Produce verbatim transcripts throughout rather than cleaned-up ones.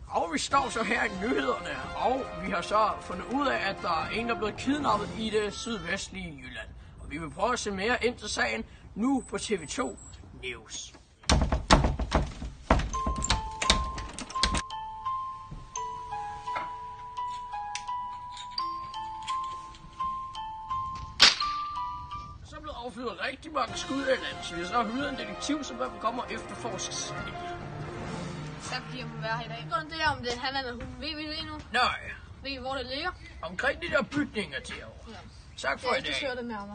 Og vi står så her i nyhederne, og vi har så fundet ud af, at der er en, der er blevet kidnappet i det sydvestlige Jylland. Og vi vil prøve at se mere ind til sagen nu på T V to News. Så er blevet affyret rigtig mange skud af landet, så vi har så hyret en detektiv, som der kommer efterforske sagen. Så fordi jeg må være her i dag. Sådan det er, om det er han eller hun. Ved vi det endnu? Nej. Ved I, hvor det ligger? Omkring de der bygninger derovre. Ja. Tak for i dag. Jeg eftersøger det nærmere.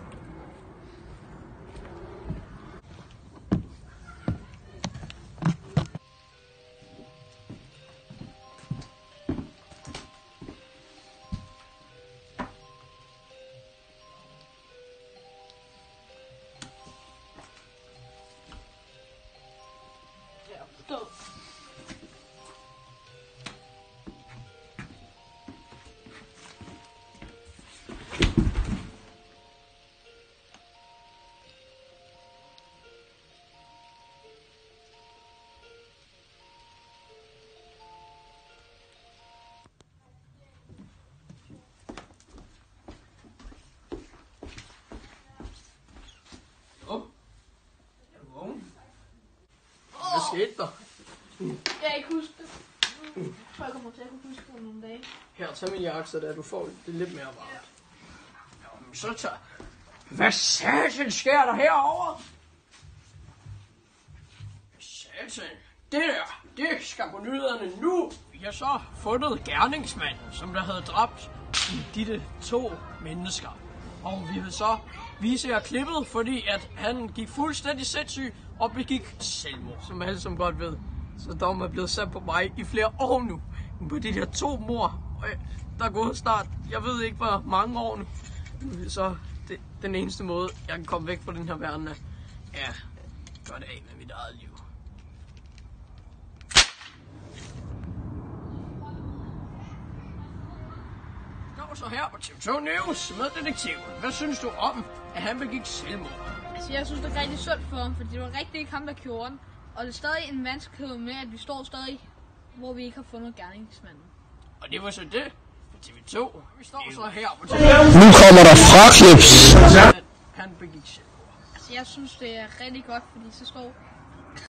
Ja, forstået. Hvad skete der? Jeg kan ikke huske det. Jeg tror, jeg kommer til at kunne huske det om nogle dage. Her, tag min jakke, så der du får det lidt mere varmt. Jamen, så tager... Hvad satan sker der herovre? Satan, det der, det skal på nyhederne nu. Vi har så fundet gerningsmanden, som der havde dræbt de to mennesker. Og vi vil så vise jer klippet, fordi at han gik fuldstændig sindssyg og begik selvmord. Som alle som godt ved, så dommen er blevet sat på mig i flere år nu. På de der to mord, der er gået snart, jeg ved ikke hvor mange år nu. Så det, den eneste måde, jeg kan komme væk fra den her verden er, ja, gør det af med mit eget liv. Går så her på T V to News med detektiven. Hvad synes du om, at han begik selvmord? Altså, jeg synes, det er rigtig sundt for ham, for det var rigtig ikke ham, der gjorde den. Og det er stadig en vanskelighed med, at vi står stadig, hvor vi ikke har fundet gerningsmanden. Og det var så det på T V to. Vi står så her på T V to. Nu kommer der fraklips. Han begik selvmord. Altså, jeg synes, det er rigtig godt, fordi så står